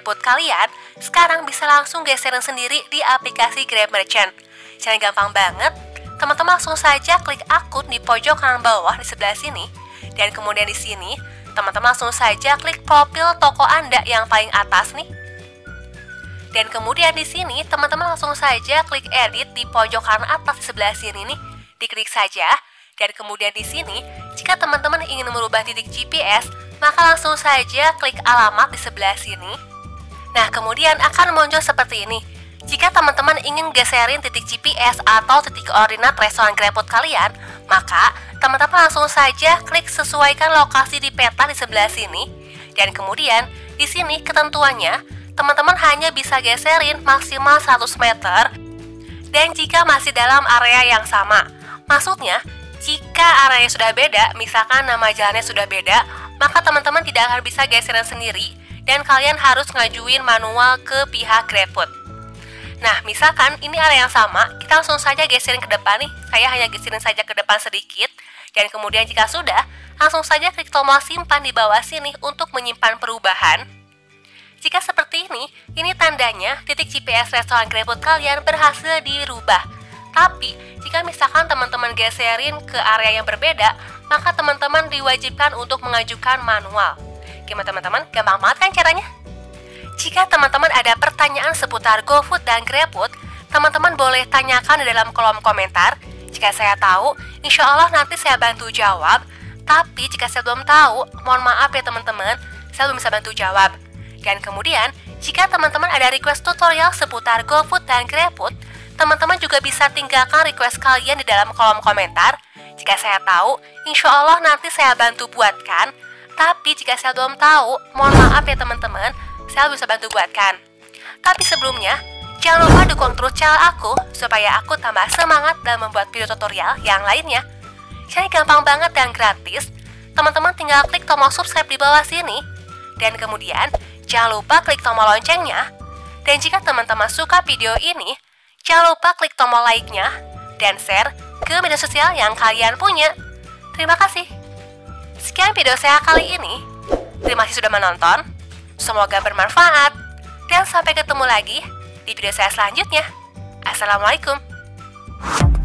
GrabFood kalian sekarang bisa langsung geserin sendiri di aplikasi Grab Merchant. Caranya gampang banget. Teman-teman langsung saja klik akun di pojok kanan bawah di sebelah sini. Dan kemudian di sini, teman-teman langsung saja klik profil toko Anda yang paling atas nih. Dan kemudian di sini, teman-teman langsung saja klik edit di pojok kanan atas di sebelah sini nih. Diklik saja. Dan kemudian di sini, jika teman-teman ingin merubah titik GPS, maka langsung saja klik alamat di sebelah sini. Nah, kemudian akan muncul seperti ini. Jika teman-teman ingin geserin titik GPS atau titik koordinat restoran GrabFood kalian, maka teman-teman langsung saja klik sesuaikan lokasi di peta di sebelah sini. Dan kemudian di sini ketentuannya, teman-teman hanya bisa geserin maksimal 100 meter. Dan jika masih dalam area yang sama, maksudnya jika areanya sudah beda, misalkan nama jalannya sudah beda, maka teman-teman tidak akan bisa geserin sendiri dan kalian harus ngajuin manual ke pihak GrabFood. Nah, misalkan ini area yang sama, kita langsung saja geserin ke depan nih. Saya hanya geserin saja ke depan sedikit. Dan kemudian jika sudah, langsung saja klik tombol simpan di bawah sini untuk menyimpan perubahan. Jika seperti ini tandanya titik GPS restoran GrabFood kalian berhasil dirubah. Tapi, jika misalkan teman-teman geserin ke area yang berbeda, maka teman-teman diwajibkan untuk mengajukan manual. Gimana teman-teman? Gampang banget kan caranya? Jika teman-teman ada pertanyaan seputar GoFood dan GrabFood, teman-teman boleh tanyakan di dalam kolom komentar. Jika saya tahu, insya Allah nanti saya bantu jawab. Tapi jika saya belum tahu, mohon maaf ya teman-teman, saya belum bisa bantu jawab. Dan kemudian, jika teman-teman ada request tutorial seputar GoFood dan GrabFood, teman-teman juga bisa tinggalkan request kalian di dalam kolom komentar. Jika saya tahu, insya Allah nanti saya bantu buatkan. Tapi jika saya belum tahu, mohon maaf ya teman-teman, saya bisa bantu buatkan. Tapi sebelumnya, jangan lupa dukung terus channel aku supaya aku tambah semangat dalam membuat video tutorial yang lainnya. Caranya gampang banget dan gratis. Teman-teman tinggal klik tombol subscribe di bawah sini. Dan kemudian, jangan lupa klik tombol loncengnya. Dan jika teman-teman suka video ini, jangan lupa klik tombol like-nya dan share ke media sosial yang kalian punya. Terima kasih. Sekian video saya kali ini. Terima kasih sudah menonton. Semoga bermanfaat, dan sampai ketemu lagi di video saya selanjutnya. Assalamualaikum.